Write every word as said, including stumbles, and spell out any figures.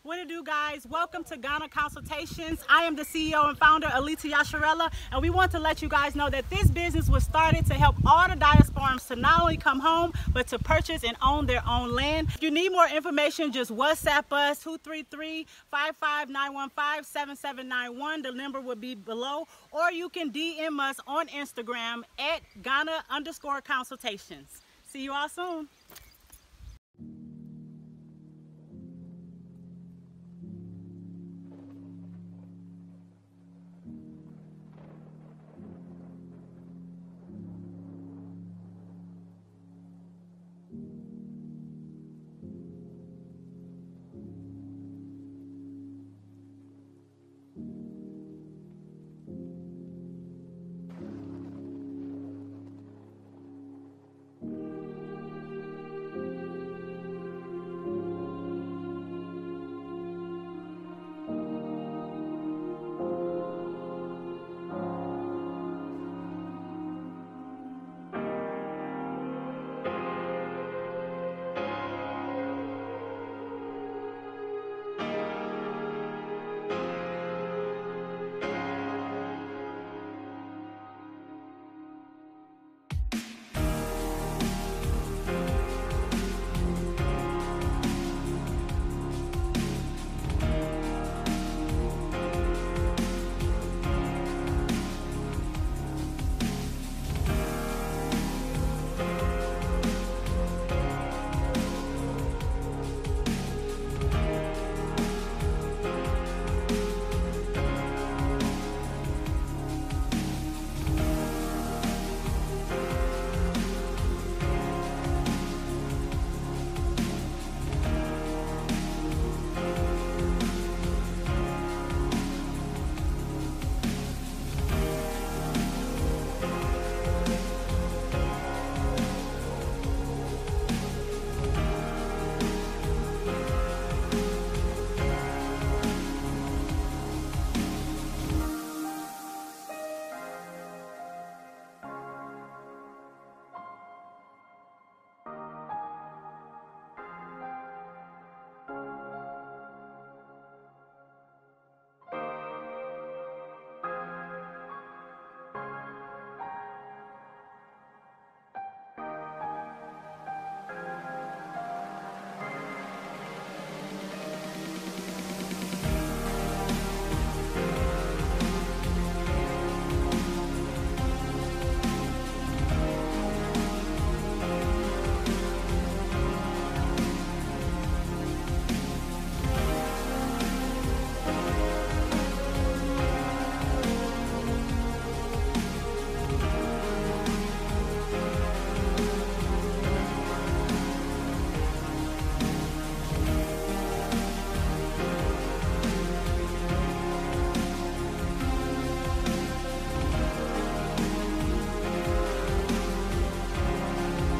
What it do, guys? Welcome to Ghana Consultations. I am the C E O and founder, Alita Yasharella, and we want to let you guys know that this business was started to help all the diasporans to not only come home, but to purchase and own their own land. If you need more information, just WhatsApp us, two three three, five five nine one five, seven seven nine one. The number will be below, or you can D M us on Instagram at Ghana underscore consultations. See you all soon.